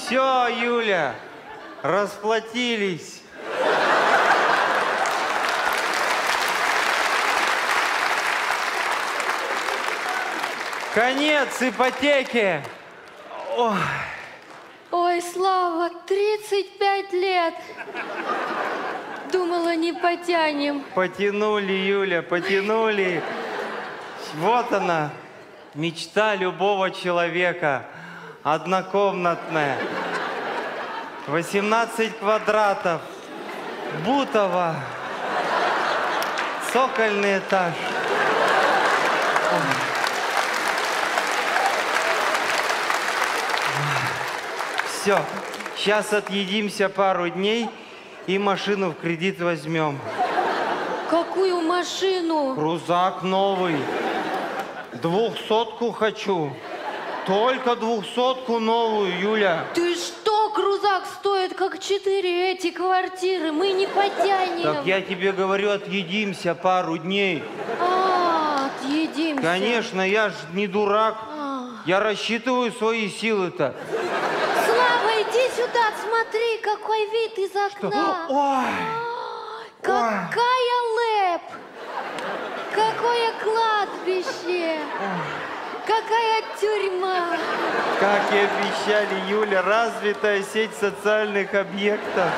Все, Юля, расплатились. Конец ипотеки. Ой. Ой, Слава, 35 лет. Думала, не потянем. Потянули, Юля, потянули. Вот она, мечта любого человека. Однокомнатная. 18 квадратов. Бутово. Цокольный этаж. Все, сейчас отъедимся пару дней и машину в кредит возьмем. Какую машину? Крузак новый. 200-ку хочу. Только 200-ку новую, Юля. Ты что, крузак стоит как 4 эти квартиры? Мы не потянем. Так я тебе говорю, отъедимся пару дней. Отъедимся. Конечно, я ж не дурак. Я рассчитываю свои силы-то. Слава, иди сюда, смотри, какой вид из окна. Ой. Какая лэп. Какое кладбище. Какая тюрьма. Как и обещали, Юля, развитая сеть социальных объектов.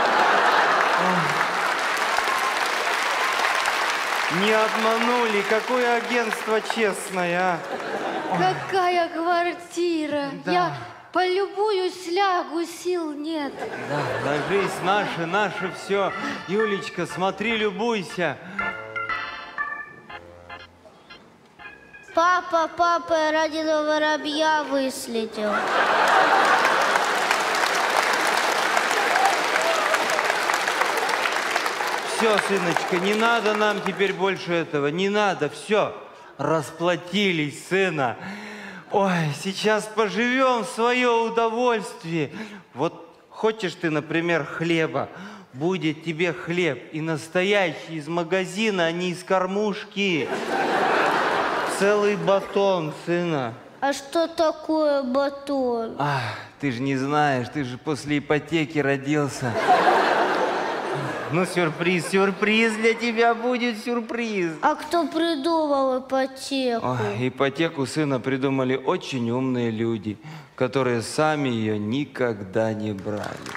Не обманули, какое агентство честное, а? Какая квартира. Да. Я полюбуюсь, лягу, сил нет. Да, ложись, наше все. Юлечка, смотри, любуйся. Папа, я раненого воробья выследил. Все, сыночка, не надо нам теперь больше этого, не надо, все. Расплатились, сына. Ой, сейчас поживем в свое удовольствие. Вот хочешь ты, например, хлеба, будет тебе хлеб и настоящий из магазина, а не из кормушки. Целый батон, сына. А что такое батон? Ты же не знаешь, ты же после ипотеки родился. Ну, сюрприз для тебя будет сюрприз. А кто придумал ипотеку? Ипотеку сына придумали очень умные люди, которые сами ее никогда не брали.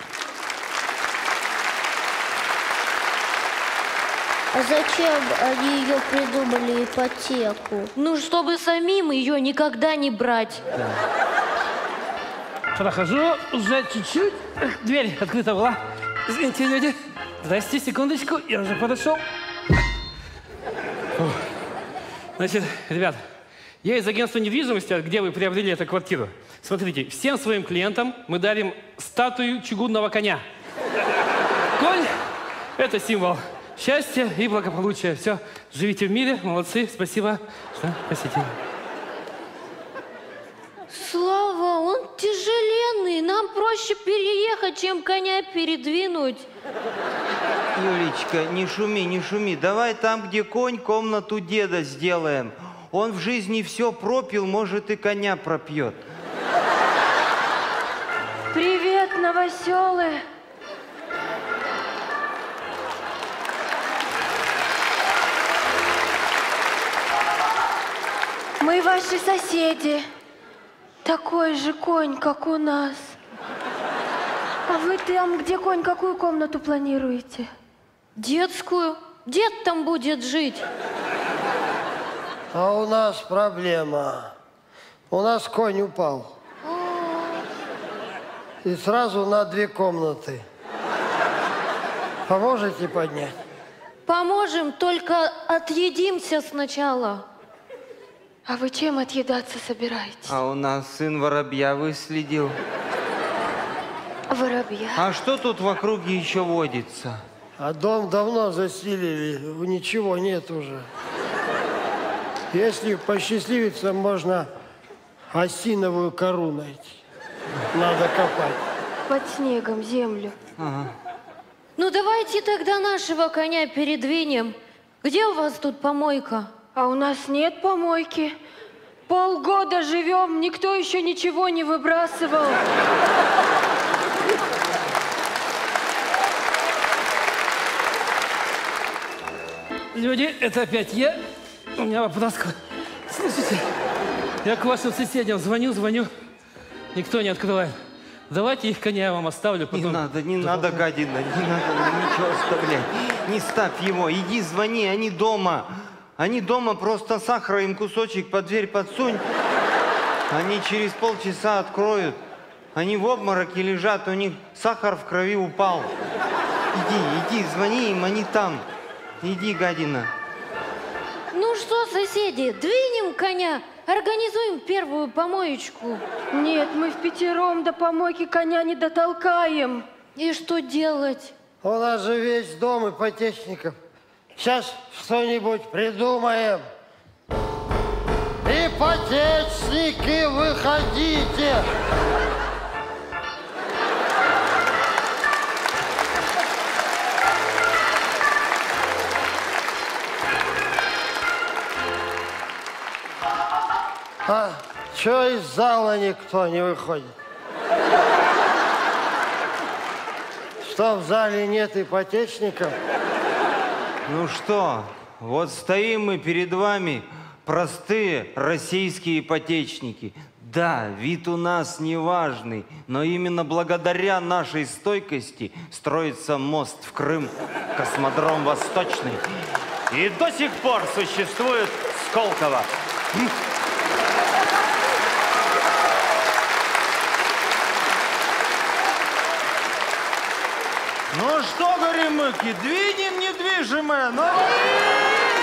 А зачем они ее придумали, ипотеку? Ну, чтобы самим ее никогда не брать. Да. Прохожу уже чуть-чуть. Дверь открыта была. Извините, люди. Здрасте, секундочку, я уже подошел. Значит, ребят, я из агентства недвижимости, где вы приобрели эту квартиру. Смотрите, всем своим клиентам мы дарим статую чугунного коня. Конь – это символ счастья и благополучия. Все, живите в мире, молодцы, спасибо, что посетили. Слава, он тяжеленный. Нам проще переехать, чем коня передвинуть. Юлечка, не шуми. Давай там, где конь, комнату деда сделаем. Он в жизни все пропил, может, и коня пропьет. Привет, новоселы. Мы ваши соседи. Такой же конь, как у нас. А вы там, где конь, какую комнату планируете? Детскую. Дед там будет жить. А у нас проблема. У нас конь упал. И сразу на 2 комнаты. Поможете поднять? Поможем, только отъедимся сначала. А вы чем отъедаться собираетесь? А у нас сын воробья выследил. Воробья? А что тут в округе еще водится? А дом давно заселили, ничего нет уже. Если посчастливиться, можно осиновую кору найти. Надо копать. Под снегом землю. Ага. Ну, давайте тогда нашего коня передвинем. Где у вас тут помойка? А у нас нет помойки. Полгода живем, никто еще ничего не выбрасывал. люди, это опять я. У меня вопрос. Слушайте, я к вашим соседям звоню. Никто не открывает. Давайте их коня я вам оставлю. Потом... Не надо, гадина, не надо ничего оставлять. Не ставь его, иди звони, они дома. Они дома, просто сахара им кусочек под дверь подсунь. Они через полчаса откроют. Они в обмороке лежат, у них сахар в крови упал. Иди, звони им, они там. Иди, гадина. Ну что, соседи, двинем коня, организуем первую помоечку. Нет, мы впятером до помойки коня не дотолкаем. И что делать? У нас же весь дом ипотечников. Сейчас что-нибудь придумаем. Ипотечники, выходите! А чё из зала никто не выходит? Что, в зале нет ипотечников? Ну что, вот стоим мы перед вами, простые российские ипотечники. Да, вид у нас неважный, но именно благодаря нашей стойкости строится мост в Крым, космодром Восточный. И до сих пор существует Сколково. Ну что, горемыки, двинем недвижимое, но...